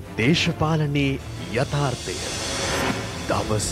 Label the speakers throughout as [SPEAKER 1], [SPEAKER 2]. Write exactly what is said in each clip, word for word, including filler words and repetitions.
[SPEAKER 1] දේශපාලනයේ යථාර්ථය දවස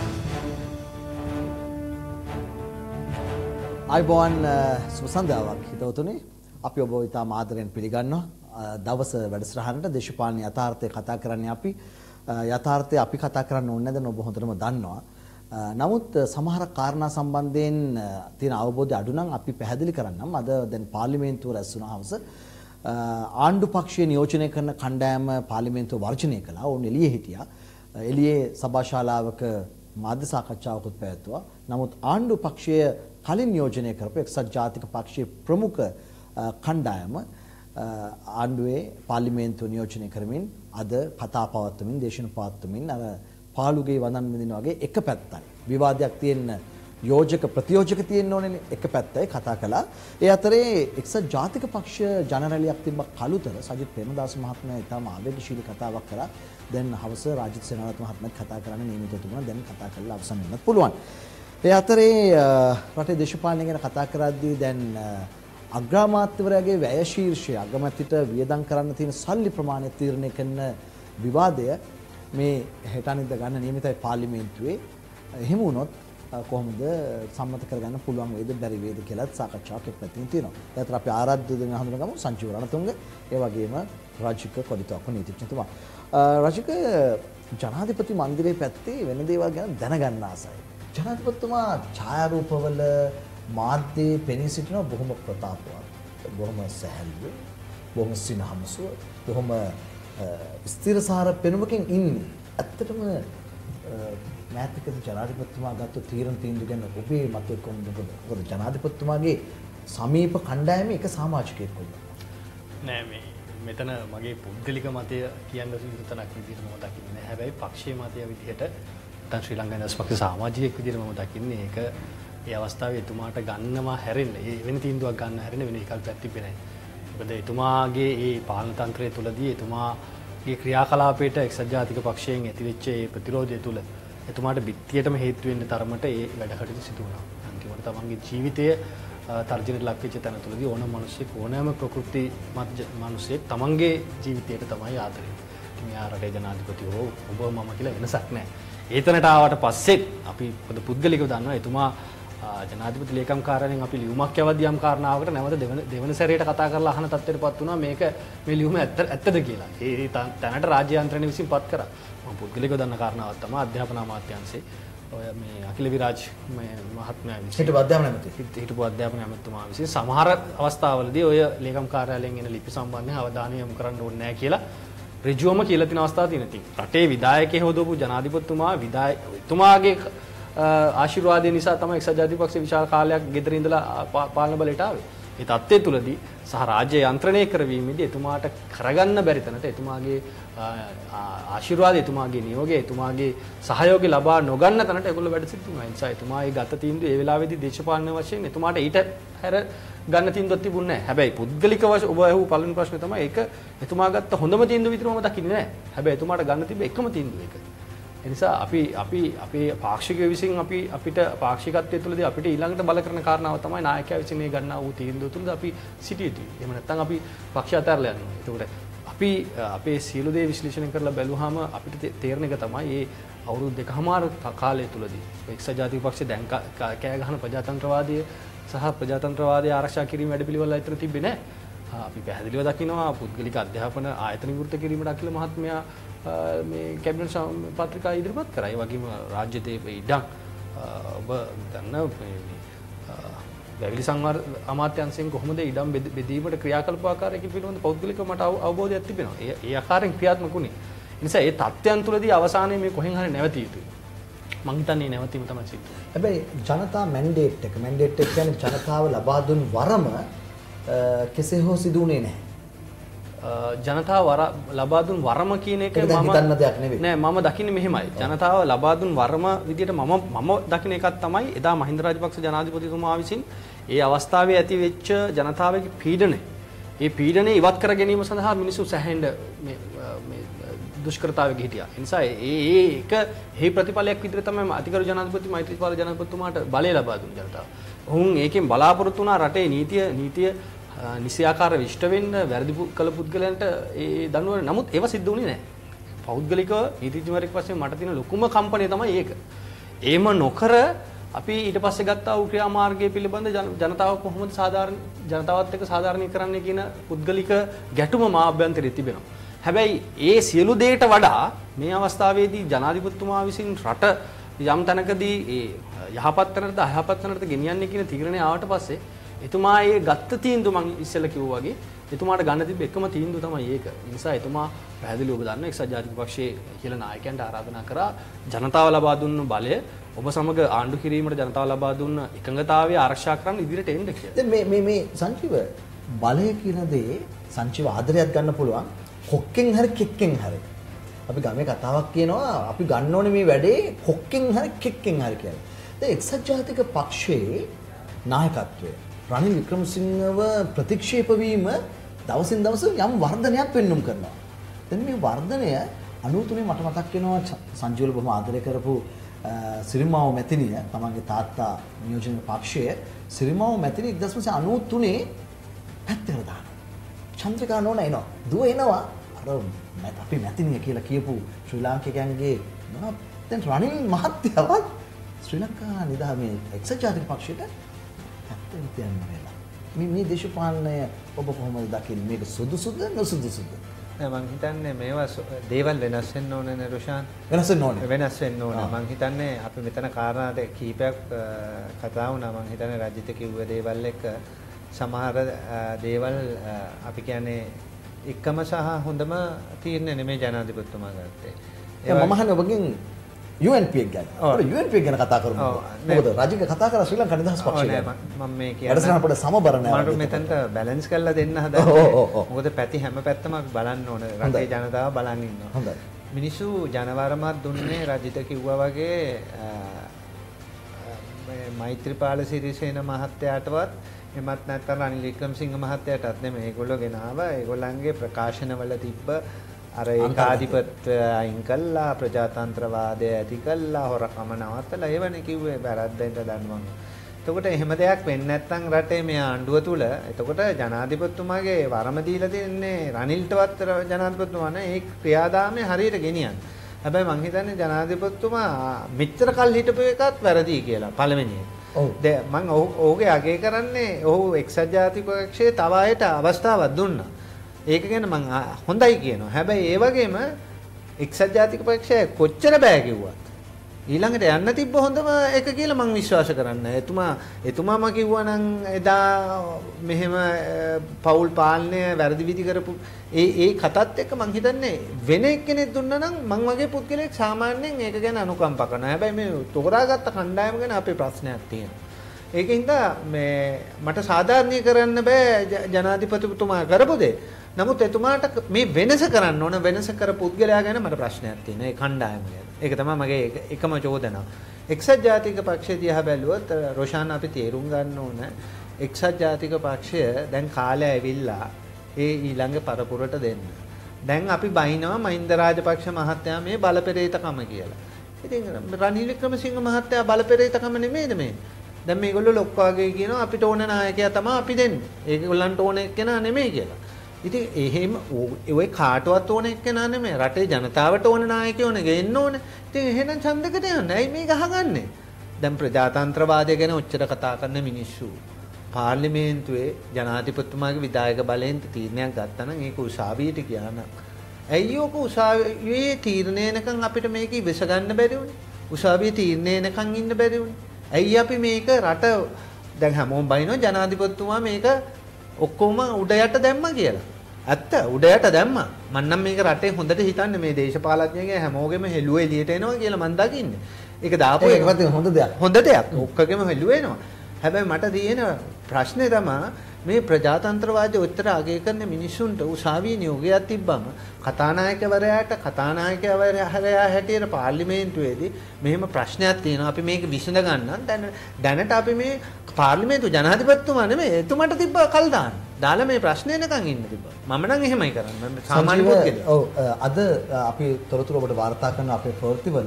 [SPEAKER 2] අයිබෝන් සුබ සන්ධ්‍යාවක් හිතවතුනි අපි ඔබ ඉතාම ආදරයෙන් පිළිගන්නවා දවස වැඩසටහනට දේශපාලන යථාර්ථය කතා කරන්නේ අපි යථාර්ථය අපි කතා කරන්න ඕනේ නැද ඔබ හොඳටම දන්නවා නමුත් සමහර කාරණා සම්බන්ධයෙන් තියෙන අවබෝධය අඩු නම් අපි පැහැදිලි කරන්නම් අද දැන් පාර්ලිමේන්තුව රැස් වුණා හවස ආණ්ඩු පක්ෂයේ නියෝජනය කරන කණ්ඩායම පාර්ලිමේන්තුව වර්ජනය කළා. ඕන් එළියේ හිටියා. එළියේ සභා ශාලාවක මාධ්‍ය සාකච්ඡාවකුත් පැවැත්වුවා. නමුත් ආණ්ඩු පක්ෂය කලින් නියෝජනය කරපු එක්සත් ජාතික පක්ෂයේ ප්‍රමුඛ කණ්ඩායම ආණ්ඩුවේ පාර්ලිමේන්තුව නියෝජනය කරමින් අද කතා පවත්වමින් දේශන පවත්වමින් අර පාළුගේ වදන් විඳින වගේ එක පැත්තයි. විවාදයක් තියෙන යෝජක ප්‍රතියෝජක තියෙන්න ඕනේ එක පැත්තයි කතා කළා. ඒ අතරේ එක්සත් ජාතික පක්ෂ ජනරැලියක් තිබ්බ කලුතර සජිත් ප්‍රේමදාස මහත්මයා ඊටම ආවේගශීලී කතාවක් කරා. දැන් හවස රාජිත් සේනාරත්න මහත්මයාත් කතා කරන්න නියමිතව තිබුණා. දැන් කතා කරලා අවසන් වෙන්නත් පුළුවන්. ඒ අතරේ රටේ දේශපාලනය ගැන කතා කරද්දී දැන් අග්‍රාමාත්‍යවරයාගේ වැය ශීර්ෂය අගමැතිට වියදම් කරන්න තියෙන සල්ලි ප්‍රමාණය තීරණය කරන විවාදය මේ හෙට අනිද්දා ගන්න නියමිතයි පාර්ලිමේන්තුවේ. එහෙම වුණොත් කොහොමද සම්මත කරගන්න පුළුවන් වේද බැරි වේද කියලා සාකච්ඡාවක් එක් පැත්තකින් තියෙනවා. ඒ අතර අපි ආරාධ්‍ය දෙන හඳුනගමු සංජීව රණතුංග ඒ වගේම රාජික කොඩිතක්ක නීතිඥතුමා. රාජික ජනාධිපති මන්දිරයේ පැත්තේ වෙන දේවල් ගැන දැනගන්න ආසයි. ජනාධිපතිතුමා ඡායාරූපවල මාධ්‍යයේ පෙනී සිටින බොහොම ප්‍රතාපවත්, බොහොම සැහැල්ලු, බොහොම සිනහමසුව, බොහොම ස්ථිරසාර පෙනුමකින් ඉන්නේ. ඇත්තටම මෑතකදී ජනාධිපතිතුමා ගත්ත තීරණ තීන්දුව ගැන ඔබේ මතය කොහොමද? මොකද ජනාධිපතිතුමාගේ සමීප කණ්ඩායමේ එක සමාජිකයෙක් වුණා.
[SPEAKER 3] නෑ මේ මෙතන මගේ පුද්ගලික මතය කියන්න යුතු තැනක් විදිහට මම දකින්නේ නැහැ. හැබැයි පක්ෂීය මතය විදිහට නැත්නම් ශ්‍රී ලංකා නිදහස් සමාජිකයෙක් විදිහට මම දකින්නේ ඒක ඒ අවස්ථාවේ එතුමාට ගන්නවා හැරෙන්න, ඒ වෙන තීන්දුවක් ගන්න හැරෙන්න වෙන විකල්පයක් තිබෙන්නේ නැහැ. මොකද එතුමාගේ ඒ පාලන තන්ත්‍රය තුලදී එතුමාගේ ක්‍රියාකලාපයට එක්සත් ජාතික පක්ෂයෙන් ඇතිවෙච්ච ඒ ප්‍රතිරෝධය තුල එතුමාට බිත්තියටම හේතු වෙන්න තරමට ඒ වැඩ කටයුතු සිදු වුණා. අන්තිමට තමන්ගේ ජීවිතය තර්ජනයට ලක් වෙච්ච තැන තුලදී ඕනම මිනිසෙක් ඕනෑම ප්‍රകൃති මත් මිනිසෙක් තමන්ගේ ජීවිතයට තමයි ආදරේ. ඉතින් යා රටේ ජනාධිපති හෝ ඔබ මම කියලා වෙනසක් නැහැ. ඒ තැනට ආවට පස්සෙත් අපි පොද පුද්ගලිකව දන්නවා එතුමා ජනාධිපති ලේකම් කාර්යාලයෙන් අපි ලියුමක් යවද්දී යම් කාරණාවකට නැවත දෙවන දෙවන සැරේට කතා කරලා අහන තත්ත්වයටපත් වුණා මේක මේ ලියුම ඇත්ත ඇත්තද කියලා. ඒ තැනට රාජ්‍ය යන්ත්‍රණය විසින්පත් කරා. මම පුද්ගලිකව දන්න කාරණාවක් තමයි අධ්‍යාපන අමාත්‍යාංශයේ ඔය මේ අකිල විරාජ් මේ මහත්මයා විසින්
[SPEAKER 2] හිටපු අධ්‍යාපන ඇමති
[SPEAKER 3] හිටපු අධ්‍යාපන ඇමතුමා විසින් සමහර අවස්ථාවලදී ඔය ලේකම් කාර්යාලයෙන් එන ලිපි සම්බන්ධයෙන් අවධානය යොමු කරන්න ඕනේ නැහැ කියලා ඍජුවම කියලා තියෙන අවස්ථා තියෙනවා. ඉතින් රටේ විධායකයෙක් හොදවපු ජනාධිපතිතුමා විධායකතුමාගේ ආශිර්වාදය නිසා තමයි එක්සත් ජාතික පක්ෂ විශාල කාලයක් ගෙදර ඉඳලා පාලන බලයට ආවේ. ඒ තත්ත්වය තුලදී සහ රාජ්‍ය යන්ත්‍රණය කරවීමේදී එතුමාට කරගන්න බැරි තැනට එතුමාගේ ආශිර්වාදය, එතුමාගේ නියෝගය, එතුමාගේ සහයෝගය ලබා නොගන්න තැනට ඒගොල්ලෝ වැඩ සිටිනවා. ඒ නිසා එතුමාගේ ගත තීන්දුව ඒ වෙලාවේදී දේශපාලන වශයෙන් එතුමාට ඊට හැර ගන්න තීන්දුවක් තිබුණේ නැහැ. හැබැයි පුද්ගලික වශයෙන් ඔබ අහුව පළවෙනි ප්‍රශ්නේ තමයි ඒක එතුමා ගත්ත හොඳම තීන්දුව විතරම දකින්නේ නැහැ. හැබැයි එතුමාට ගන්න තිබ්බ එකම තීන්දුව ඒක. එනිසා අපි අපි අපේ පාක්ෂිකයෝ විසින් අපි අපිට පාක්ෂිකත්වයේ තුලදී අපිට ඊළඟට බල කරන කාරණාව තමයි නායකයා විසින් මේ ගන්නා වූ තීන්දුව තුලද අපි සිටිය යුතුයි. එහෙම නැත්නම් අපි පක්ෂ අතහැරලා යනවා. ඒකට අපි අපේ සියලු දේ විශ්ලේෂණය කරලා බැලුවාම අපිට තේරෙන එක තමයි මේ අවුරුදු දෙකමාර කාලය තුලදී එක්සත් ජාතික පක්ෂය දැන් කෑ ගහන ප්‍රජාතන්ත්‍රවාදය සහ ප්‍රජාතන්ත්‍රවාදය ආරක්ෂා කිරීම වැඩපිළිවෙල අතර තිබෙන්නේ නැහැ. අපි පැහැදිලිව දකිනවා පුද්ගලික අධ්‍යාපන ආයතන විවෘත කිරීමට අකිල මහත්මයා මේ කැබිනට් පත්‍රිකා ඉදිරිපත් කරා. ඒ වගේම රාජ්‍ය දේප ඉඩම් ඔබ දන්න වැවිලි සංවර අමාත්‍යාංශයෙන් කොහොමද ඉඩම් බෙදීමට ක්‍රියාකල්ප ආකාරයක පිළිබඳ පෞද්ගලික මට අවබෝධයක් තිබෙනවා. ඒ ඒ ආකාරයෙන් ක්‍රියාත්මක වුණේ. ඒ නිසා ඒ තත්ත්වයන් තුළදී අවසානයේ මේ කොහෙන් හරි නැවතිය යුතුයි. මං හිතන්නේ නැවතීම තමයි සිද්ධ වෙන්නේ.
[SPEAKER 2] හැබැයි ජනතා මැන්ඩේට් එක මැන්ඩේට් එක කියන්නේ ජනතාව ලබා දුන් වරම කෙසේ හෝ සිදු වුණේ නැහැ.
[SPEAKER 3] ජනතාව ලබා දුන් වරම කියන එක මම
[SPEAKER 2] හිතන්න දෙයක් නෙවෙයි.
[SPEAKER 3] නෑ මම දකින්නේ මෙහෙමයි. ජනතාව ලබා දුන් වරම විදියට මම මම දකින එකක් තමයි එදා මහින්ද රාජපක්ෂ ජනාධිපතිතුමා විසින් ඒ අවස්ථාවේ ඇති වෙච්ච ජනතාවගේ පීඩනය. ඒ පීඩනය ඉවත් කර ගැනීම සඳහා මිනිස්සු සැහැඬ මේ මේ දුෂ්කරතාවයක හිටියා. ඒ නිසා ඒ ඒ එක හේ ප්‍රතිඵලයක් විදිහට තමයි අධිකරු ජනාධිපති මෛත්‍රීපාල ජනාධිපතිතුමාට බලය ලබා දුන්නේ ජනතාව. ඔවුන් ඒකෙන් බලාපොරොත්තු වුණා රටේ නීතිය නීතිය නිසියාකාර විශ්ට වෙන්න වැරදි කළ පුද්ගලයන්ට ඒ දඬුවම. නමුත් ඒව සිද්ධ වුණේ නැහැ. පෞද්ගලිකව නීතිඥවරයෙක් වශයෙන් මට තියෙන ලොකුම කම්පණය තමයි ඒක. ඒම නොකර අපි ඊට පස්සේ ගත්තා වූ ක්‍රියාමාර්ගය පිළිබඳ ජනතාව කොහොමද සාධාරණ ජනතාවත් එක්ක සාධාරණීකරණය කියන පුද්ගලික ගැටුම මා අභ්‍යන්තරයේ තිබෙනවා. හැබැයි ඒ සියලු දේට වඩා මේ අවස්ථාවේදී ජනාධිපතිතුමා විසින් රට යම් තැනකදී ඒ යහපත් තැනටද අයහපත් තැනටද ගෙනියන්නේ කියන තීරණය ආවට පස්සේ එතුමා ඒ ගත්ත තීන්දුව මම ඉස්සෙල්ලා කිව්වා වගේ එතුමාට ගන්න තිබ්බ එකම තීන්දුව තමයි ඒක. ඒ නිසා එතුමා පැහැදිලිව ඔබ දන්න එක්සත් ජාතික පක්ෂයේ ඉහළ නායකයන්ට ආරාධනා කරා ජනතාව ලබා දුන්න බලය ඔබ සමග ආණ්ඩු කිරීමට ජනතාව ලබා දුන්න එකඟතාවය ආරක්ෂා කරන්න ඉදිරියට එන්න කියලා.
[SPEAKER 2] දැන් මේ මේ මේ සංජීව බලය කියන දේ සංජීව ආදරයක් ගන්න පුළුවන් කොක්කෙන් හරි කෙක්කෙන් හරි. අපි ගමේ කතාවක් කියනවා අපි ගන්න ඕනේ මේ වැඩේ කොක්කෙන් හරි කෙක්කෙන් හරි කියලා. දැන් එක්සත් ජාතික පක්ෂයේ නායකත්වය රනිල් වික්‍රමසිංහව ප්‍රතික්ෂේප වීම දවසින් දවස යම් වර්ධනයක් පෙන්වුම් කරනවා. දැන් මේ වර්ධනය අනුතුනේ මට මතක් වෙනවා සංජීවල බොහොම ආදරය කරපු සිරිමාව මැතිණිය තමන්ගේ තාත්තා නියෝජන පක්ෂයේ සිරිමාව මැතිණිය එක්දහස් නවසිය අනූතුනේ පැත්තකට දානවා. චන්ද්‍රිකා නෝන එනවා. දුව එනවා. අර අපි මැතිණිය කියලා කියපු ශ්‍රී ලාංකිකයන්ගේ මොනවා දැන් රනිල් මහත්තයවත් ශ්‍රී ලංකා නිදහස් මේ එක්සත් ජාතික පක්ෂයට පැත්තෙන් තියන්න වෙලා. මේ මේ දේශපාලනය ඔබ කොහොමද දකින්නේ? මේක සුදුසුද නොසුදුසුද?
[SPEAKER 4] මම හිතන්නේ මේවා දේවල් වෙනස් වෙන්න ඕනේ නේ රුෂාන්.
[SPEAKER 2] වෙනස් වෙන්න ඕනේ.
[SPEAKER 4] වෙනස් වෙන්න ඕනේ. මම හිතන්නේ අපි මෙතන කාරණා දෙක කීපයක් කතා වුණා. මම හිතන්නේ රජිත කිව්ව දේවල් එක්ක සමහර දේවල් අපි කියන්නේ එකම සහ හොඳම තීරණය නෙමෙයි ජනාධිපතිතුමා ගත්තේ.
[SPEAKER 2] ඒ මම අහන්නේ ඔබගෙන් U N P එක ගැන. ඔය U N P එක ගැන කතා කරමු. මොකද රජික කතා කරා ශ්‍රී ලංකා නිදහස් පක්ෂය ගැන.
[SPEAKER 4] මම මේ කියන්නේ
[SPEAKER 2] වැඩසටහන පොඩ්ඩක් සමබර නෑ.
[SPEAKER 4] මම මෙතනට බැලන්ස් කරලා දෙන්න හදන්නේ. මොකද පැති හැම පැත්තම අපි බලන්න ඕනේ. රටේ ජනතාව බලන් ඉන්නවා.
[SPEAKER 2] හොඳයි.
[SPEAKER 4] මිනිස්සු ජනවරමත් දුන්නේ රජිත කිව්වා වගේ මේ මෛත්‍රීපාල සිරිසේන මහත්තයාටවත් එමත් නැත්නම් රනිල් වික්‍රමසිංහ මහත්තයාටත් නෙමෙයි. ඒගොල්ලෝ ගෙනාවා. ඒගොල්ලන්ගේ ප්‍රකාශනවල තිබ්බ අර ඒකාධිපත්‍ය අයින් කළා, ප්‍රජාතන්ත්‍රවාදය ඇති කළා, හොරකම නවත්තලා ඒවනේ කිව්වේ බැරද්දෙන්ට දන්වන්න. එතකොට එහෙම දෙයක් වෙන්නේ නැත්නම් රටේ මේ ආණ්ඩුව තුල එතකොට ජනාධිපතිතුමාගේ වරම දීලා තින්නේ රනිල්ටවත් ජනාධිපතිතුමා නේ ඒ ක්‍රියාදාමය හරියට ගෙනියන්න. හැබැයි මං හිතන්නේ ජනාධිපතිතුමා මෙච්චර කල් හිටපු එකත් වැරදි කියලා පළවෙනියෙන්. ඔව්. දැන් මං ඔහුගේ අගය කරන්නේ ඔහු එක්සත් ජාතික පක්ෂයේ තව අයට අවස්ථාවක් දුන්නා. ඒක ගැන මං හොඳයි කියනවා. හැබැයි ඒ වගේම එක්සත් ජාතික පක්ෂය කොච්චර බෑ කිව්වත් ඊළඟට යන්න තිබ්බ හොඳම එක කියලා මං විශ්වාස කරන්නේ. එතුමා එතුමාම කිව්වා නම් එදා මෙහෙම පෞල් පාලනය වැරදි විදි කරපු ඒ ඒ කතාත් එක්ක මං හිතන්නේ වෙන එක්කෙනෙක් දුන්නා නම් මං වගේ පුද්ගලෙක් සාමාන්‍යයෙන් ඒක ගැන අනුකම්පා කරනවා. හැබැයි මේ තෝරාගත්ත කණ්ඩායම ගැන අපේ ප්‍රශ්නයක් තියෙනවා. ඒකින්ද මේ මට සාධාරණීය කරන්න බෑ ජනාධිපතිතුමා කරපු දේ. නමුත් එතුමාට මේ වෙනස කරන්න ඕන වෙනස කර පුද්ගලයා ගැන මට ප්‍රශ්නයක් තියෙනවා. ඒ කණ්ඩායම ගැන. ඒක තමයි මගේ එකම චෝදනාව. එක්සත් ජාතික පක්ෂය දිහා බැලුවොත් රොෂාන් අපි තේරුම් ගන්න ඕන එක්සත් ජාතික පක්ෂය දැන් කාලය ඇවිල්ලා ඒ ඊළඟ පරපුරට දෙන්න. දැන් අපි බයිනවා මහින්ද රාජපක්ෂ මහත්තයා මේ බලපෙරේතකම කියලා. ඉතින් රනිල් වික්‍රමසිංහ මහත්තයා බලපෙරේතකම නෙමෙයිද මේ? දැන් මේගොල්ලෝ ලොක්වාගේ කියනවා අපිට ඕන නායකයා තමයි අපි දෙන්නේ. ඒගොල්ලන්ට ඕන එක්කෙනා නෙමෙයි කියලා. ඉතින් එහෙම ඔය කාටවත් ඕන එක්කෙනා නෙමෙයි. රටේ ජනතාවට ඕන නායකයෝ නේ ගේන්න ඕනේ. ඉතින් එහෙනම් ඡන්දකට යන්න. ඇයි මේ ගහගන්නේ? දැන් ප්‍රජාතන්ත්‍රවාදය ගැන ඔච්චර කතා කරන මිනිස්සු පාර්ලිමේන්තුවේ ජනාධිපතිතුමාගේ විධායක බලයෙන් තීරණයක් ගත්තා නම් ඒක උසාවියට ගියා නම් ඇයි ඔක උසාවියේ තීරණය නැකන් අපිට මේක ඉවස ගන්න බැරි වුනේ? උසාවියේ තීරණය නැකන් ඉන්න බැරි වුනේ? ඇයි අපි මේක රට දැන් හැමෝම බයිනෝ ජනාධිපතිතුමා මේක ඔක්කොම උඩ යට දැම්මා කියලා. ඇත්ත උඩ යට දැම්මා. මම නම් මේක රටේ හොඳට හිතන්නේ මේ දේශපාලඥයන්ගේ හැමෝගෙම හෙළුව එළියට එනවා කියලා මම දකින්නේ. ඒක දාපු
[SPEAKER 2] එකවත් හොඳ දෙයක්.
[SPEAKER 4] හොඳ දෙයක්. ඔක්කොගෙම හෙළුව එනවා. හැබැයි මට තියෙන ප්‍රශ්නේ තමයි මේ ප්‍රජාතන්ත්‍රවාදී උත්තර අගය කරන මිනිස්සුන්ට උසාවියේ නියෝගයක් තිබ්බම කතානායකවරයාට කතානායකවරයා හැටියට පාර්ලිමේන්තුවේදී මෙහෙම ප්‍රශ්නයක් තියෙනවා. අපි මේක විසඳ ගන්න දැන් දැනට අපි මේ පාර්ලිමේන්තු ජනාධිපතිතුමා නෙමෙයි එතුමාට තිබ්බ කල් දාන්න. දාලා මේ ප්‍රශ්නේ නැකන් ඉන්න තිබ්බා. මම නම් එහෙමයි කරන්නේ. සාමාන්‍ය පුද්ගලයෙක්.
[SPEAKER 2] ඔව් අද අපි තොරතුරු ඔබට වාර්තා කරන අපේ ප්‍රවෘත්තිවල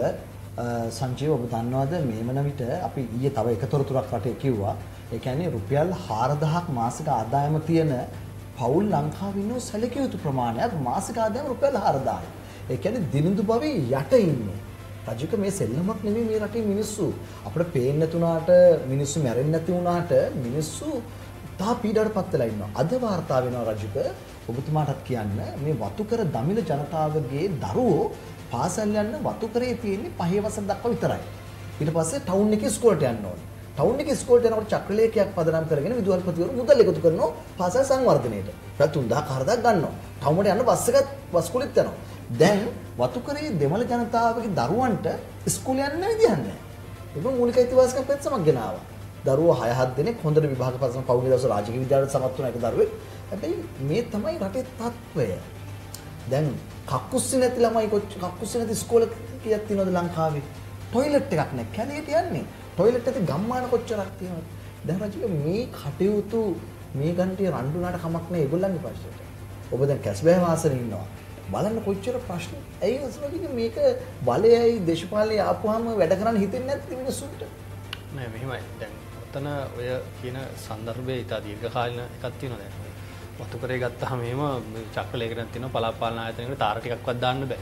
[SPEAKER 2] සංජීව ඔබ දන්නවද මේ වන විට අපි ඊයේ තව එක තොරතුරක් රටේ කිව්වා. ඒ කියන්නේ රුපියල් හාරදහක් මාසික ආදායම තියෙන පවුල් ලංකාවේ ඉන්න සැලකිය යුතු ප්‍රමාණයක් මාසික ආදායම රුපියල් හාරදහයි. ඒ කියන්නේ දිනුදු භවයේ යට ඉන්නේ. රජික මේ සෙල්ලමක් නෙමෙයි මේ රටේ මිනිස්සු. අපිට පේන්නේ නැතුණාට මිනිස්සු මැරෙන්නේ නැති වුණාට මිනිස්සු තා පීඩාවටපත් වෙලා ඉන්නවා. අද වාර්තා වෙනවා රජික ඔබතුමාටත් කියන්න මේ වතුකර දමිළ ජනතාවගේ දරුවෝ පාසල් යන්න වතුකරේ තියෙන්නේ පහේ වසර දක්වා විතරයි. ඊට පස්සේ ටවුන් එකේ ඉස්කෝලේට යන්න ඕනේ. ටවුන් එකේ ඉස්කෝලේට යනකොට චක්‍රලේඛයක් පදනම් කරගෙන විදුහල්පතිවරු මුදල් එකතු කරනවා පාසල් සංවර්ධනයේට. ඊට තුන් දහස් හතරක් ගන්නවා. ටවුන්ට යන්න බස් එකත් බස් කුලිත් යනවා. දැන් වතුකරේ දෙමළ ජනතාවගේ දරුවන්ට ඉස්කෝලේ යන්න විදියක් නැහැ. ඒක මූලික අයිතිවාසිකම් පෙත්සමක් ගෙනාවා. දරුවෝ හය හත් දෙනෙක් හොඳට විභාග පසම පෞද්ගලික දවස රාජකීය විද්‍යාලයට සමත් වුණ එක දරුවෙක්. හැබැයි මේ තමයි රටේ තත්ත්වය. දැන් කක්කුස්සි නැති ළමයි කොච්චර කක්කුස්සි නැති ඉස්කෝලේ කීයක් තියෙනවද ලංකාවේ? টয়ලට් එකක් නැහැ. කැලේට යන්නේ. টয়ලට් එකේ ගම්මාන කොච්චරක් තියෙනවද? දැන් රජික මේ කටයුතු මේ ගන්ටිය රණ්ඩුනාට කමක් නැහැ ඒගොල්ලන්ගේ ප්‍රශ්නෙට. ඔබ දැන් කැස්බෑ වාසනේ ඉන්නවා. බලන්න කොච්චර ප්‍රශ්න. ඇයි අසලකින් මේක බලයයි දේශපාලනේ ආපුවාම වැඩ කරන්න හිතෙන්නේ නැති මිනිස්සුන්ට?
[SPEAKER 3] නෑ මෙහෙමයි. දැන් ඔතන ඔය කියන සංදර්භයේ ඉතා දීර්ඝකාලීන එකක් තියෙනවා දැන්. වතුකරේ ගත්තාම එහෙම චක්‍රලේඛනයක් තියෙනවා පළාපාලන ආයතනයකට තාර ටිකක්වත් දාන්න බෑ.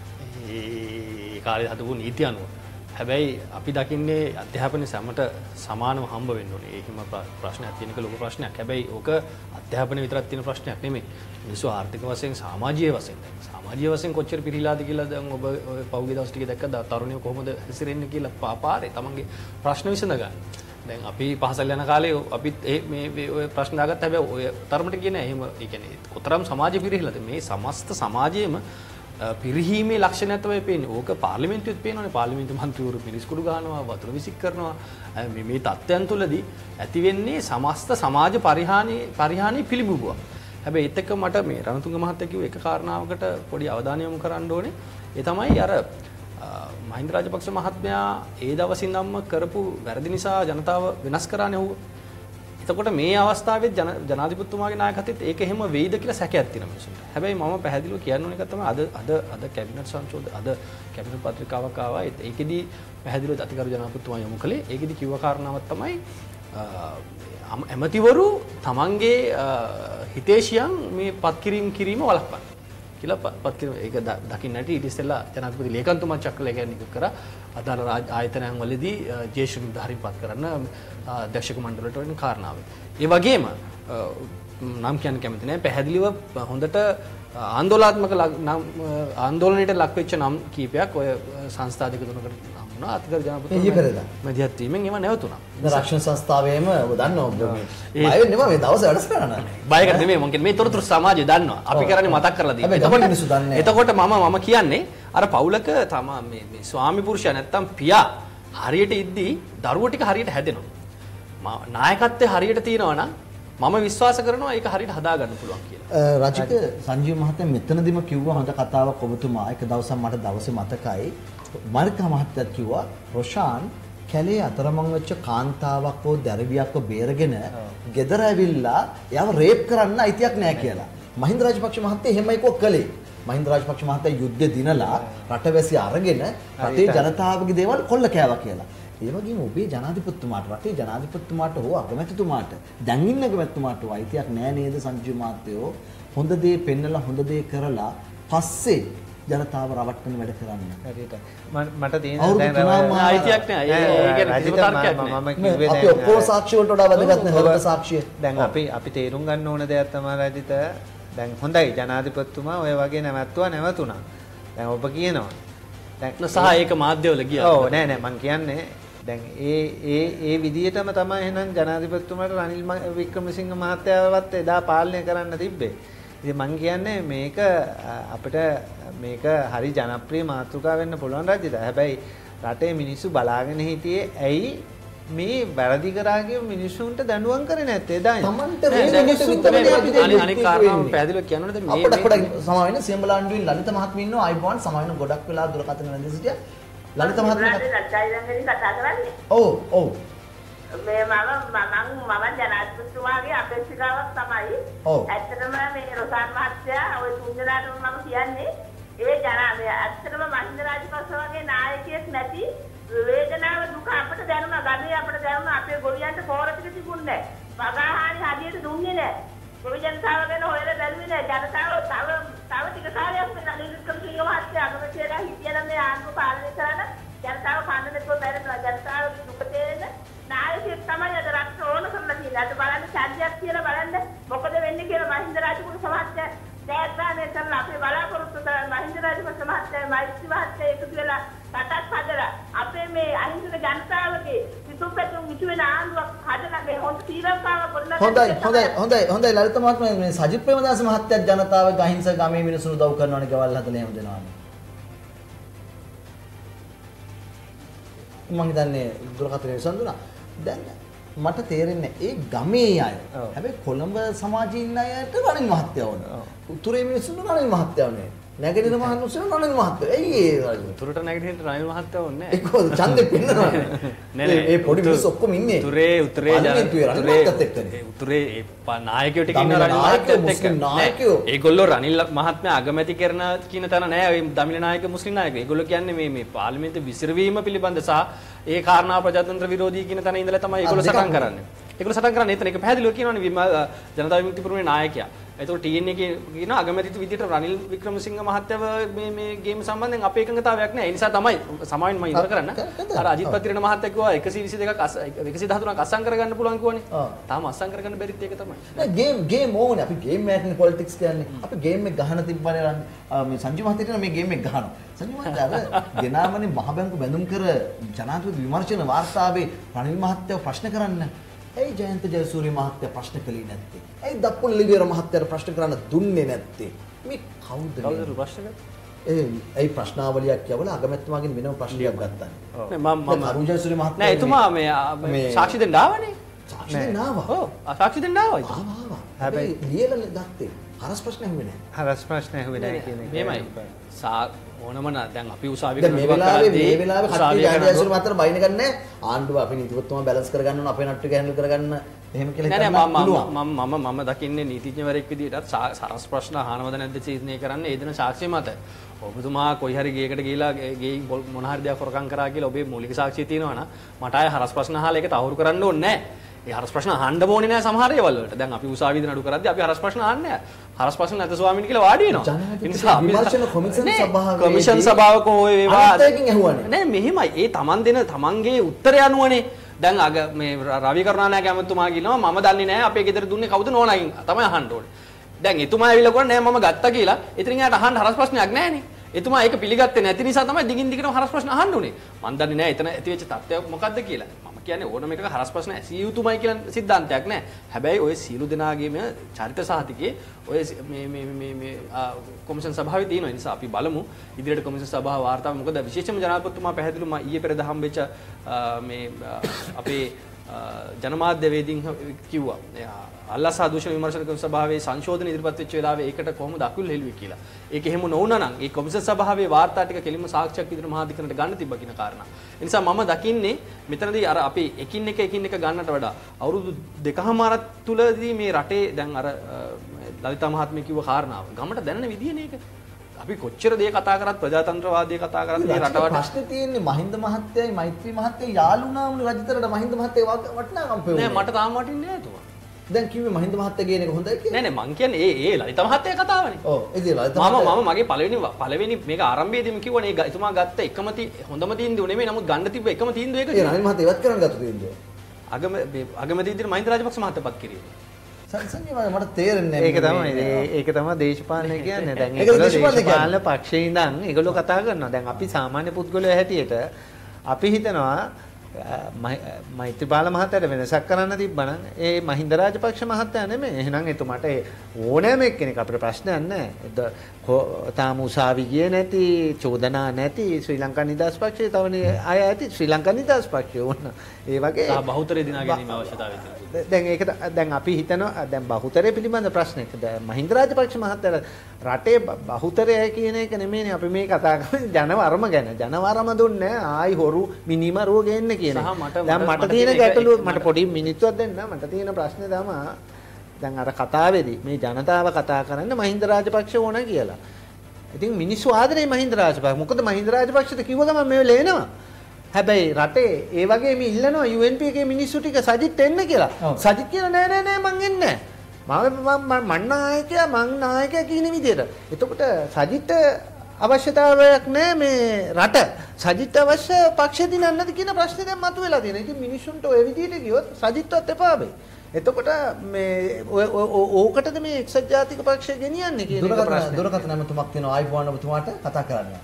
[SPEAKER 3] ඒ කාලේ හදපු නීති අනුව. හැබැයි අපි දකින්නේ අධ්‍යාපනයේ සමට සමානව හම්බ වෙන්න ඕනේ. ඒකම ප්‍රශ්නයක් තියෙනක ලොකු ප්‍රශ්නයක්. හැබැයි ඕක අධ්‍යාපනයේ විතරක් තියෙන ප්‍රශ්නයක් නෙමෙයි. මිනිස්සු ආර්ථික වශයෙන් සමාජීය වශයෙන් සමාජීය වශයෙන් කොච්චර පිළිලාද කියලා දැන් ඔබ ඔය පෞද්ගලික දවස් ටිකේ දැක්කද තරුණියෝ කොහොමද හැසිරෙන්නේ කියලා පාරේ තමන්ගේ ප්‍රශ්න විසඳ ගන්න. දැන් අපි පහසල් යන කාලේ අපිත් මේ ඔය ප්‍රශ්න දාගත්ත හැබැයි ඔය තරමට කියන්නේ එහෙම ඒ කියන්නේ කොතරම් සමාජය පිරිහිලාද මේ සමස්ත සමාජයේම පිරිහීමේ ලක්ෂණයක් තමයි පේන්නේ. ඕක පාර්ලිමේන්තුවේත් පේනවනේ. පාර්ලිමේන්තු මන්ත්‍රීවරු මිනිස් කුඩු ගන්නවා, වතුර විසික් කරනවා. මේ මේ තත්ත්වයන් තුළදී ඇති වෙන්නේ සමස්ත සමාජ පරිහානි පරිහානි පිළිබිඹුවක්. හැබැයි ඒත් එක්ක මට මේ රණතුංග මහත්තයා කිව්ව එක කාරණාවකට පොඩි අවධානය යොමු කරන්න ඕනේ. ඒ තමයි අර මහින්ද රාජපක්ෂ මහත්මයා ඒ දවසින් ඉඳන්ම කරපු වැරදි නිසා ජනතාව වෙනස් කරානේ ඔහු. එතකොට මේ අවස්ථාවේ ජනාධිපතිතුමාගේ නායකත්වයේත් ඒක එහෙම වෙයිද කියලා සැකයක් තියෙනවා මිනිස්සුන්ට. හැබැයි මම පැහැදිලිව කියන්න ඕන එක තමයි අද අද අද කැබිනට් සංශෝධන අද කැබිනට් පත්‍රිකාවක් ආවා. ඒකෙදි පැහැදිලිව අතිගරු ජනාධිපතිතුමා යොමු කළේ ඒකෙදි කිව්ව කාරණාවක් තමයි ඇමතිවරු තමන්ගේ හිතේශියන් මේ පත් කිරීම කිරීම වළක්වන්න කියලා පත් කිරීම. ඒක දකින්න ඇති ඊට ඉස්සෙල්ලා ජනාධිපති ලේකම්තුමා චක්‍රලේඛනයක් නිකුත් කරා අදාළ ආයතනයන් වලදී ජ්‍යෙෂ්ඨ නිලධාරීන් පත් කරන්න අධ්‍යක්ෂක මණ්ඩලයට වෙන කාරණාව. ඒ වගේම නම් කියන්න කැමති නැහැ පැහැදිලිව හොඳට ආందోලනාත්මක ආందోලනයට ලක් වෙච්ච නම් කීපයක් ඔය සංස්ථා දෙක තුනකට නම් වුණා. අතිගරු ජනාධිපතිතුමා මැදිහත් වීමෙන් ඒවා නැවතුණා.
[SPEAKER 2] රක්ෂණ සංස්ථාවේම ඔබ දන්නවා ඔබ මේ බය වෙන්නේ මේ දවස් වැඩ කරන
[SPEAKER 3] බයකට නෙමෙයි මම කියන්නේ මේ තොරතුරු සමාජය දන්නවා. අපි කරන්නේ මතක් කරලා දෙන්න.
[SPEAKER 2] හැබැයි මිනිස්සු දන්නේ.
[SPEAKER 3] එතකොට මම මම කියන්නේ අර පවුලක තමා මේ මේ ස්වාමි පුරුෂයා නැත්තම් පියා හරියට ඉද්දී දරුවෝ ටික හරියට හැදෙනවා. නායකත්වයේ හරියට තියෙනවා නම් මම විශ්වාස කරනවා ඒක හරියට හදා ගන්න පුළුවන් කියලා.
[SPEAKER 2] රජික සංජීව මහත්තයා මෙතනදිම කිව්වා හොඳ කතාවක් ඔබතුමා. එක දවසක් මට දවසේ මතකයි. මාර්කා මහත්තයා කිව්වා රොෂාන් කැලේ අතරමං වෙච්ච කාන්තාවක් හෝ දැරවියක්ව බේරගෙන ගෙදර ඇවිල්ලා එයාව රේප් කරන්න අයිතියක් නැහැ කියලා. මහින්ද රාජපක්ෂ මහත්තයා එහෙමයි කෝ කළේ. මහින්ද රාජපක්ෂ මහත්තයා යුද්ධ දිනලා රටවැසි අරගෙන රටේ ජනතාවගේ දේවල් කොල්ල කෑවා කියලා. ඒ වගේම ඔබේ ජනාධිපතිතුමාට රටේ ජනාධිපතිතුමාට හෝ අගමැතිතුමාට දැන් ඉන්න අගමැතිතුමාට අයිතියක් නෑ නේද සංජීව මහත්තයෝ හොඳ දේ පෙන්නලා හොඳ දේ කරලා පස්සේ ජනතාව රවට්ටන වැඩ කරන්න.
[SPEAKER 4] හරියට මට තියෙන දැන්
[SPEAKER 3] අයිතියක් නෑ. ඒ කියන්නේ කිසිම තර්කයක් නෑ.
[SPEAKER 4] මම කිව්වේ
[SPEAKER 2] අපි ඔක්කොම සාක්ෂි වලට වඩා වැදගත් නෑ හොරක සාක්ෂිය.
[SPEAKER 4] දැන් අපි අපි තේරුම් ගන්න ඕන දෙයක් තමයි රජිත දැන් හොඳයි ජනාධිපතිතුමා ඔය වගේ නැවැත්තුවා නැවතුණා. දැන් ඔබ කියනවා.
[SPEAKER 3] දැන් සහ ඒක මාධ්‍යවල ගියා.
[SPEAKER 4] ඔව් නෑ නෑ මම කියන්නේ දැන් ඒ ඒ ඒ විදිහටම තමයි එහෙනම් ජනාධිපතිතුමාට රනිල් වික්‍රමසිංහ මහත්තයාවත් එදා පාලනය කරන්න තිබ්බේ. ඉතින් මම කියන්නේ මේක අපිට මේක හරි ජනප්‍රිය මාතෘකාවක් වෙන්න පුළුවන් රජිත. හැබැයි රටේ මිනිස්සු බලාගෙන හිටියේ ඇයි මේ වැරදි කරාගේ මිනිස්සුන්ට දඬුවම් කරේ නැත්තේ එදා ඉඳන්.
[SPEAKER 2] තමන්ට රේගෙට විතරනේ අපි දෙන්නේ.
[SPEAKER 3] අනිත් කාරණාව පැහැදිලිව කියනවනේ මේ
[SPEAKER 2] අපිට පොඩ්ඩක් සමා වෙන සියඹලාන්ඩුවේ ලලිත මහත්මිය ඉන්නවා අයිබෝන් සමා වෙන ගොඩක් වෙලා දුරකථන වැඳ සිටියා. ලලිත මහත්මිය
[SPEAKER 5] කතා කරන්නේ.
[SPEAKER 2] ඔව් ඔව්.
[SPEAKER 5] මේ මම මම මම ජනාධිපතිතුමාගේ අපේක්ෂාවක් තමයි. ඇත්තටම මේ රොසාන් මහත්තයා ওই තුන්දෙනාටම මම කියන්නේ ඒ ජනාධිපති ඇත්තටම මහින්ද රාජපක්ෂ වගේ නායකයෙක් නැති වේදනාව දුක අපිට දැනුණා. ගමේ අපිට දැනුණා අපේ ගොවියන්ට පොර ටික තිබුණේ නැහැ. පගාහානි හදියට දුන්නේ නැහැ. ගොවි ජනතාව ගැන හොයලා බැලුවේ නැහැ. ජනතාව තව තව ටික කාලයක් වෙන නිරුක්කම් සිංහ මහත්තයා රාජපක්ෂ මහත්තයා මෛත්‍රී මහත්තයා එකතු වෙලා රටක් හදලා අපේ මේ අහිංසක ජනතාවගේ සිතුම්පෙතුම් ඉතු වෙන ආණ්ඩුවක් හදලා මේ හොඳ ශ්‍රීලංකාව පොඩ්ඩක්
[SPEAKER 2] හොඳයි හොඳයි හොඳයි හොඳයි ලලිත මහත්මයා මේ සජිත් ප්‍රේමදාස මහත්තයා ජනතාවගේ අහිංසක ගමේ මිනිස්සුන්ට උදව් කරනවනේ ගෙවල් හදලා එහෙම දෙනවානේ. මම හිතන්නේ දුරකථනයේ විසඳුණා. දැන් මට තේරෙන්නේ ඒ ගමේ අය. හැබැයි කොළඹ සමාජයේ ඉන්න අයට රනිල් මහත්තයා ඕන. උතුරේ මිනිස්සුන්ට රනිල් මහත්තයා ඕනේ. නැගෙනහිර මහනුස්සයෝ රනිල් මහත්තයා. ඇයි ඒ
[SPEAKER 3] උතුරට නැගෙනහිරට රනිල් මහත්තයා ඕනේ
[SPEAKER 2] නැහැ. ඒක ඡන්දෙ පෙන්නනවා.
[SPEAKER 3] නෑ නෑ
[SPEAKER 2] ඒ පොඩි මිනිස්සු ඔක්කොම ඉන්නේ.
[SPEAKER 3] උතුරේ උතුරේ උතුරේ උතුරේ ඒ නායකයෝ ටික ඉන්න රනිල් මහත්තයාත් එක්ක. නායකයෝ. ඒගොල්ලෝ රනිල් මහත්මයා අගමැති කරන කියන තැන නෑ. ඒ දමිළ නායක මුස්ලිම් නායකයෝ. ඒගොල්ලෝ කියන්නේ මේ මේ පාර්ලිමේන්තු විසිරවීම පිළිබඳ සහ ඒ කාරණා ප්‍රජාතන්ත්‍ර විරෝධී කියන තැන ඉඳලා තමයි ඒගොල්ලෝ සටන් කරන්නේ. ඒගොල්ලෝ සටන් කරන්නේ එතන ඒක පැහැදිලිව කියනවනේ ජනතා විමුක්ති පෙරමුණේ නායකයා. ඒතකොට ටී එන් එකේ කියන අගමැතිතු විදියට රනිල් වික්‍රමසිංහ මහත්තයව මේ මේ ගේම් සම්බන්ධයෙන් අපේ එකඟතාවයක් නැහැ. ඒ නිසා තමයි සමාවෙන් මම ඉවර කරන්න. අර අජිත් පත්‍රිණ මහත්තයා කිව්වා එකසිය විසි දෙකක් එකසිය දහතුනක් අස්සම් කරගන්න පුළුවන් කිව්වනේ. තාම අස්සම් කරගන්න බැරිත් ඒක තමයි.
[SPEAKER 2] නෑ ගේම් ගේම් ඕනේ. අපි ගේම් එකනේ පොලිටික්ස් කියන්නේ. අපි ගේම් එක ගහන තිබ්බනේ මේ සංජු මහත්තයාට මේ ගේම් එක ගහනවා. සංජු මහත්තයා අර දෙනාමනේ මහ බැංකු බැඳුම් කර ජනාධිපති විමර්ශන වාර්තාවේ රනිල් මහත්තයාව ප්‍රශ්න කරන්න. ඇයි ජයන්ත ජයසූරිය මහත්තයා ප්‍රශ්න කළේ නැත්තේ? ඇයි දප්පුල් ලිවියර මහත්තයාට ප්‍රශ්න කරන්න දුන්නේ නැත්තේ? මේ කවුද
[SPEAKER 3] කවුද ප්‍රශ්න කරන්නේ?
[SPEAKER 2] ඒ ඇයි ප්‍රශ්නාවලියක් කියවලා අගමැතිතුමාගෙන් වෙනම ප්‍රශ්නයක් ගත්තානේ.
[SPEAKER 3] නෑ මම මම
[SPEAKER 2] අරුණ ජයසූරිය මහත්තයා
[SPEAKER 3] නෑ එතුමා මේ සාක්ෂි දෙන්න ආවනේ.
[SPEAKER 2] සාක්ෂි දෙන්න ආවා.
[SPEAKER 3] ඔව් සාක්ෂි දෙන්න ආවා.
[SPEAKER 2] ආවා ආවා. හැබැයි ලියලා ගත්තේ. හරස් ප්‍රශ්න ඇහුවේ නෑ.
[SPEAKER 4] හරස් ප්‍රශ්න ඇහුවේ නෑ කියන එක.
[SPEAKER 3] මේමයි. සා ඕනම නා දැන් අපි උසාවියක
[SPEAKER 2] දැන් මේ වෙලාවේ මේ වෙලාවේ කට්ටිය ජයන්ත ජයසූරිය මහත්තයාට බයින ගන්නෑ. ආණ්ඩුව අපි නීතිපතිතුමා බැලන්ස් කරගන්න ඕන අපේ නට්ටු එක හැන්ඩල් කරගන්න එහෙම කියලා
[SPEAKER 3] නෑ නෑ මම මම මම මම දකින්නේ නීතිඥවරයෙක් විදිහට සරස් ප්‍රශ්න අහනවද නැද්ද තීරණය කරන්න ඒ දින සාක්ෂි මත ඔබතුමා කොයි හරි ගේකට ගිහිලා ගේ මොන හරි දෙයක් හොරකම් කරා කියලා ඔබේ මූලික සාක්ෂිය තියෙනවා නම් මට ආය හරස් ප්‍රශ්න අහලා ඒක තහවුරු කරන්න ඕනේ නෑ. ඒ හරස් ප්‍රශ්න අහන්න ඕනේ නෑ සමහර ඒවල් වලට. දැන් අපි උසාවියේදී නඩු කරද්දී අපි හරස් ප්‍රශ්න අහන්නේ නෑ. හරස් ප්‍රශ්න නැත ස්වාමීන් කියලා වාඩි වෙනවා. ඒ නිසා
[SPEAKER 2] විමර්ශන කොමිෂන් සභාවේ
[SPEAKER 3] කොමිෂන් සභාවක ඔය ඒවා
[SPEAKER 2] අන්තයකින් ඇහුවානේ.
[SPEAKER 3] නෑ මෙහෙමයි. ඒ Taman දෙන Tamanගේ උත්තරය අනුවනේ. දැන් අග මේ රවි කරුණානායක ඇමතුමා කියනවා මම දන්නේ නෑ අපේ ගෙදර දුන්නේ කවුද නෝනාගෙන් තමයි අහන්න ඕනේ. දැන් එතුමා ඇවිල්ලා කිව්වා නෑ මම ගත්තා කියලා. ඉතින් එයාට අහන්න හරස් ප්‍රශ්නයක් නෑනේ. එතුමා ඒක පිළිගත්තේ නැති නිසා තමයි දිගින් දිගටම හරස් ප්‍රශ්න අහන්න උනේ. මම දන්නේ නෑ එතන ඇති වෙච්ච තත්ත්වය මොකද්ද කියලා. මම කියන්නේ ඕනම එකක හරස් ප්‍රශ්න ඇසිය යුතුමයි කියලා සිද්ධාන්තයක් නෑ. හැබැයි ඔය සීළු දෙනාගේම චරිත සහතිකේ ඔය මේ මේ මේ මේ කොමිෂන් සභාවේ තියෙන නිසා අපි බලමු ඉදිරියට කොමිෂන් සභාව වාර්තාව මොකද විශේෂම ජනාධිපතිතුමා පැහැදිලිව මම ඊයේ පෙරේද හම්බෙච්ච මේ අපේ ජනමාධ්‍ය වේදීන් කිව්වා අල්ලාහ සාදූෂණ විමර්ශන සභාවේ සංශෝධන ඉදිරිපත් වෙච්ච වෙලාවේ ඒකට කොහොමද අකුල් හෙළුවේ කියලා. ඒක එහෙම නොවුණා නම් ඒ කොමිෂන් සභාවේ වාර්තා ටික කෙලින්ම සාක්ෂියක් විදිහට මහාධිකරණයට ගන්න තිබ්බ කියන කාරණා. ඒ නිසා මම දකින්නේ මෙතනදී අර අපි එකින් එක එකින් එක ගන්නට වඩා අවුරුදු දෙකමාරක් තුලදී මේ රටේ දැන් අර ලලිතා මහත්මිය කිව්ව කාරණාව ගමට දැනෙන විදියනේ ඒක. අපි කොච්චර දේ කතා කරත් ප්‍රජාතන්ත්‍රවාදී කතා කරත් මේ රටවට
[SPEAKER 2] ප්‍රශ්නේ තියෙන්නේ මහින්ද මහත්තයයි මෛත්‍රී මහත්තයයි යාළුනාමුනේ රජතරට මහින්ද මහත්තයා වටනාකම් පෙවුනේ.
[SPEAKER 3] නෑ මට තාම වටින්නේ නෑ තුමා.
[SPEAKER 2] දැන් කිව්වේ මහින්ද මහත්තයා කියන එක හොඳයි කියලා.
[SPEAKER 3] නෑ නෑ මං කියන්නේ ඒ ඒ ලලිතා මහත්තයා කතාවනේ. ඔව් ඒ ලලිතා මම මම මගේ පළවෙනි පළවෙනි මේක ආරම්භයේදීම කිව්වනේ ඒ එතුමා ගත්ත එකම හොඳම තීන්දුව නෙමෙයි නමුත් ගන්න තිබ්බ එකම තීන්දුව ඒක.
[SPEAKER 2] ඒ රනිල් මහත්තයා ඉවත් කරන්න ගත්ත තීන්දුව.
[SPEAKER 3] අගම අගමැති විදිහට මහින්ද රාජපක්ෂ මහත්තයාපත් කිරීම.
[SPEAKER 2] සංසංජය මට තේරෙන්නේ
[SPEAKER 4] ඒක තමයි ඒක තමයි දේශපාලනය කියන්නේ. දැන් ඒගොල්ලෝ දේශපාලන පක්ෂේ ඉඳන් ඒගොල්ලෝ කතා කරනවා. දැන් අපි සාමාන්‍ය පුද්ගලයෝ හැටියට අපි හිතනවා මෛත්‍රීපාල මහත්තයාට වෙනසක් කරන්න තිබ්බනම් ඒ මහින්ද රාජපක්ෂ මහත්තයා නෙමෙයි. එහෙනම් එතුමාට ඕනෑම එක්කෙනෙක් අපිට ප්‍රශ්නයක් නැහැ. තාම උසාවි ගියේ නැති, චෝදනා නැති ශ්‍රී ලංකා නිදහස් පක්ෂයේ තවනේ අය ඇති ශ්‍රී ලංකා නිදහස් පක්ෂය ඕන. ඒ වගේ
[SPEAKER 3] සහ බහුතරය දිනා ගැනීම අවශ්‍යතාවය තියෙනවා.
[SPEAKER 4] දැන් ඒක දැන් අපි හිතනවා දැන් බහුතරය පිළිබඳ ප්‍රශ්නයක්. දැන් මහින්ද රාජපක්ෂ මහත්තයා රටේ බහුතරය කියන එක නෙමෙයිනේ අපි මේ කතා කරන්නේ ජනවරම ගැන. ජනවරම දුන්නේ ආයි හොරු මිනිමරුව ගේන්න කියන. දැන් මට තියෙන ගැටලුව මට පොඩි මිනිත්තුවක් දෙන්න. මට තියෙන ප්‍රශ්නේ තමයි දැන් අර කතාවේදී මේ ජනතාව කතා කරන්නේ මහින්ද රාජපක්ෂ ඕන කියලා. ඉතින් මිනිස්සු ආදරේ මහින්ද රාජපක්ෂ. මොකද මහින්ද රාජපක්ෂද කිව්ව ගමන් මේ ලේනවා. හැබැයි රටේ ඒ වගේ මේ ඉල්ලනවා යූ එන් පී එකේ මිනිස්සු ටික සජිත් එන්න කියලා. සජිත් කියලා නෑ නෑ නෑ මං එන්නේ නෑ. මම මම නායකයා මං නායකයා කියන විදිහට. එතකොට සජිත් අවශ්‍යතාවයක් නෑ මේ රට. සජිත් අවශ්‍ය පක්ෂ දිනන්නද කියන ප්‍රශ්නේ දැන් මතුවලා තියෙනවා. ඉතින් මිනිස්සුන්ට ওই විදිහට ගියොත් සජිත්වත් එපා වෙයි. එතකොට මේ ඕකටද මේ එක්සත් ජාතික පක්ෂය ගෙනියන්නේ කියන එක ප්‍රශ්නේ.
[SPEAKER 2] දුරකථන නැමතුමක් තියෙනවා ආයිබෝන් ඔබතුමාට කතා කරන්න.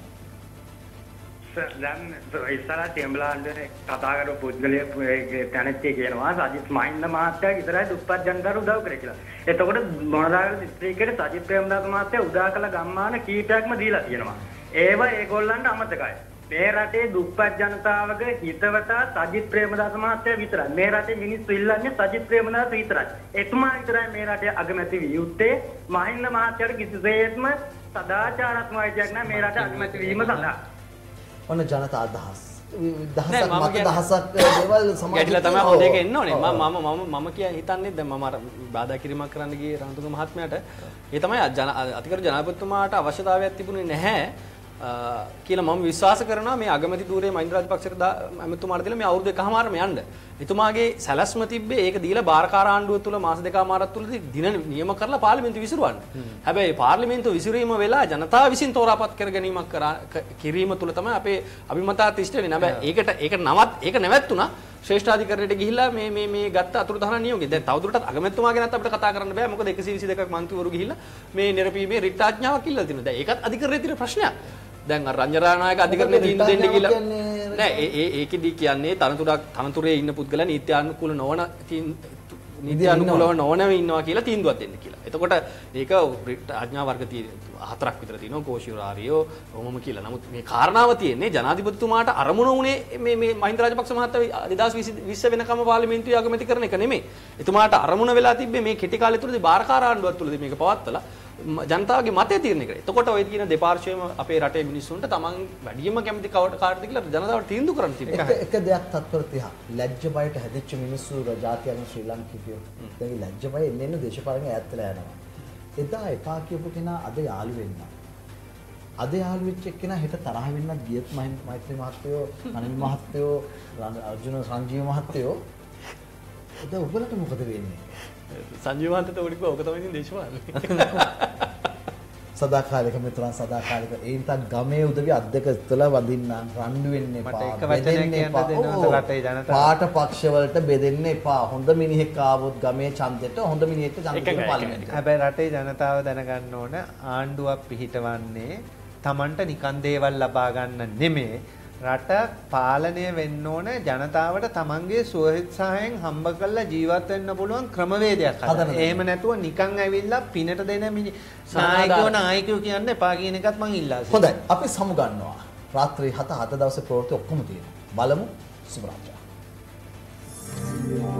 [SPEAKER 6] දැන් ඉස්සරහ තෙම්බලාන්ඩේ කතා කරපු පුද්ගලයෙක් තැනැත්තිය කියනවා සජිත් මහින්ද මහත්තයා ඉතරයි දුප්පත් ජනතාවට උදව් කරේ කියලා. එතකොට මොනදාගල දිස්ත්‍රික්කයේ සජිත් ප්‍රේමදාස මහත්තයා උදා කළ ගම්මාන කීපයක්ම දීලා තියෙනවා. ඒව ඒගොල්ලන්ට අමතකයි. මේ රටේ දුප්පත් ජනතාවගේ හිතවතා සජිත් ප්‍රේමදාස මහත්තයා විතරයි. මේ රටේ මිනිස්සු ඉල්ලන්නේ සජිත් ප්‍රේමදාස විතරයි. එතුමා විතරයි මේ රටේ අගමැති විය යුත්තේ. මහින්ද මහත්තයාට කිසිසේත්ම සදාචාරාත්මක අයිතියක් නැහැ මේ රට අගමැති වීම සඳහා.
[SPEAKER 2] ඔන්න ජනතා අදහස් දහසක් මත දහසක් දේවල් සමාජයට
[SPEAKER 3] ගැටිලා තමයි හොඳ එක එන්න ඕනේ. මම මම මම මම කිය හිතන්නේ දැන් මම අර බාධා කිරීමක් කරන්න ගියේ රණතුංග මහත්මයාට. ඒ තමයි අතිගරු ජනාධිපතිතුමාට අවශ්‍යතාවයක් තිබුණේ නැහැ කියලා මම විශ්වාස කරනවා මේ අගමැති ධූරයේ මහින්ද රාජපක්ෂට ඇමතුමාට දීලා මේ අවුරුදු එකමාරම යන්න. එතුමාගේ සැලැස්ම තිබ්බේ ඒක දීලා බාරකාර ආණ්ඩුව තුල මාස දෙකමාරක් තුලදී දින නියම කරලා පාර්ලිමේන්තු විසිරුවන්න. හැබැයි පාර්ලිමේන්තු විසිරීම වෙලා ජනතාව විසින් තෝරාපත් කර ගැනීමක් කරා කිරීම තුල තමයි අපේ අභිමතාර්ථ ඉෂ්ට වෙන්නේ. හැබැයි ඒකට ඒක නවත් ඒක නැවැත්තුණා ශ්‍රේෂ්ඨාධිකරණයට ගිහිල්ලා මේ මේ මේ ගත්ත අතුරුදහන නියෝගය. දැන් තවදුරටත් අගමැතිතුමා ගැනත් අපිට කතා කරන්න බෑ. මොකද එකසිය විසි දෙකක් මන්ත්‍රීවරු ගිහිල්ලා මේ නිරපීමේ රිට් ආඥාවක් ඉල්ලලා තිනවා. දැන් ඒකත් අධිකරණයේ තියෙන ප්‍රශ්නයක්. දැන් අර රංජනානායක අධිකරණයේ තීන්දුව දෙන්න කියලා නෑ ඒ ඒ ඒකෙදි කියන්නේ තනතුරක් තනතුරේ ඉන්න පුද්ගලයා නීත්‍යානුකූල නොවන නීත්‍යානුකූලව නොවනව ඉන්නවා කියලා තීන්දුවක් දෙන්න කියලා. එතකොට මේක ආඥා වර්ග හතරක් විතර තියෙනවා කෝෂියුරාරියෝ ඔහොමම කියලා. නමුත් මේ කාරණාව තියෙන්නේ ජනාධිපතිතුමාට අරමුණ උනේ මේ මේ මහින්ද රාජපක්ෂ මහත්තයා දෙදාස් විස්ස වෙනකම් පාර්ලිමේන්තුවේ අගමැති කරන එක නෙමෙයි. එතුමාට අරමුණ වෙලා තිබ්බේ මේ කෙටි කාලය තුලදී බාරකාර ආණ්ඩුවක් තුලදී මේක පවත්වලා ජනතාවගේ මතය තීරණය කරේ. එතකොට ඔය කියන දෙපාර්ශ්වයම අපේ රටේ මිනිස්සුන්ට තමන් වැඩිම කැමති කවට කාටද කියලා ජනතාවට තීන්දුව කරන්න තිබෙනවා.
[SPEAKER 2] එක එක දෙයක් තත්පර තියා. ලැජ්ජ බයට හැදිච්ච මිනිස්සු ජාතියන් ශ්‍රී ලංකිකයෝ. දැන් ලැජ්ජ බය එන්න එන්න දේශපාලනය ඈත් වෙලා යනවා. එදා එපා කියපු කෙනා අද යාළු වෙන්න. අද යාළු වෙච්ච එක්කෙනා හෙට තරහ වෙන්නත් ගියත් මෛත්‍රී මහත්තයෝ, අනිල් මහත්තයෝ, අර්ජුන සංජීව මහත්තයෝ එදා ඔයගලට මොකද වෙන්නේ?
[SPEAKER 3] සංජීව මහත්තයාට උඩිපු ඔක තමයි ඉතින් දේශපාලනේ.
[SPEAKER 2] සදාකාලික මිතුරන් සදාකාලික ඒන්ට ගමේ උදවිය අධ්‍යක තුළ වදින්න රණ්ඩු වෙන්න එපා.
[SPEAKER 4] මට එක වචනයක් කියන්න දෙනවා රටේ ජනතාව.
[SPEAKER 2] පාට පක්ෂ වලට බෙදෙන්න එපා. හොඳ මිනිහෙක් ආවොත් ගමේ ඡන්දෙට හොඳ මිනිහෙක්ට ඡන්ද දෙන්න පාර්ලිමේන්තුවට.
[SPEAKER 4] හැබැයි රටේ ජනතාව දැනගන්න ඕන ආණ්ඩුවක් පිහිටවන්නේ Tamanට නිකන් දේවල් ලබා ගන්න නෙමෙයි. රට පාලනය වෙන්න ඕන ජනතාවට තමන්ගේ සුවහිතසාහයෙන් හම්බ කරලා ජීවත් වෙන්න පුළුවන් ක්‍රමවේදයක් හදන්න. එහෙම නැතුව නිකන් ඇවිල්ලා පිනට දෙන මිනි නායකයෝ නායකයෝ කියන්න එපා කියන එකත් මම ඉල්ලා සිටිනවා.
[SPEAKER 2] හොඳයි. අපි සමු ගන්නවා. රාත්‍රී හත හත දවසේ ප්‍රවෘත්ති ඔක්කොම තියෙනවා. බලමු සුබ රාත්‍රියක්.